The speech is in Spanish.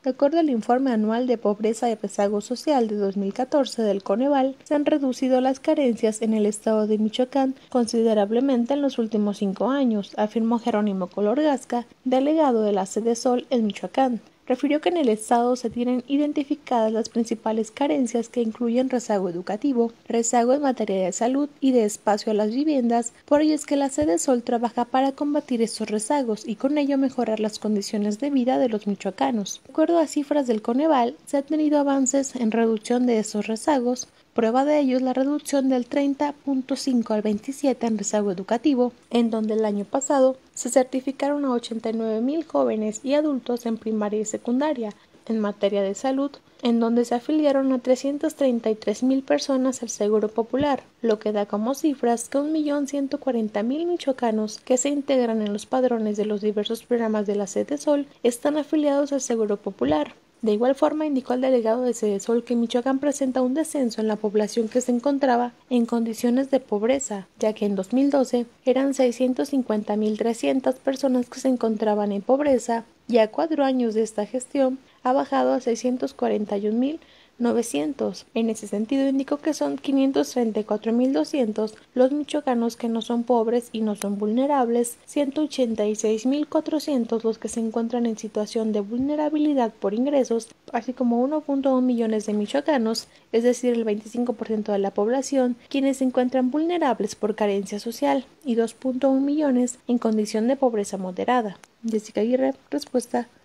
De acuerdo al informe anual de pobreza y rezago social de 2014 del Coneval, se han reducido las carencias en el estado de Michoacán considerablemente en los últimos 5 años, afirmó Jerónimo Color Gasca, delegado de la Sedesol en Michoacán. Refirió que en el estado se tienen identificadas las principales carencias que incluyen rezago educativo, rezago en materia de salud y de espacio a las viviendas, por ello es que la Sedesol trabaja para combatir estos rezagos y con ello mejorar las condiciones de vida de los michoacanos. De acuerdo a cifras del Coneval, se han tenido avances en reducción de estos rezagos. Prueba de ello es la reducción del 30.5 al 27 en rezago educativo, en donde el año pasado se certificaron a 89,000 jóvenes y adultos en primaria y secundaria. En materia de salud, en donde se afiliaron a 333,000 personas al Seguro Popular, lo que da como cifras que 1.140.000 michoacanos que se integran en los padrones de los diversos programas de la Sedesol están afiliados al Seguro Popular. De igual forma, indicó el delegado de Sedesol que Michoacán presenta un descenso en la población que se encontraba en condiciones de pobreza, ya que en 2012 eran 650.300 personas que se encontraban en pobreza y a 4 años de esta gestión ha bajado a 641.900. En ese sentido, indicó que son 534.200 los michoacanos que no son pobres y no son vulnerables, 186.400 los que se encuentran en situación de vulnerabilidad por ingresos, así como 1.1 millones de michoacanos, es decir, el 25% de la población, quienes se encuentran vulnerables por carencia social, y 2.1 millones en condición de pobreza moderada. Jessica Aguirre, respuesta.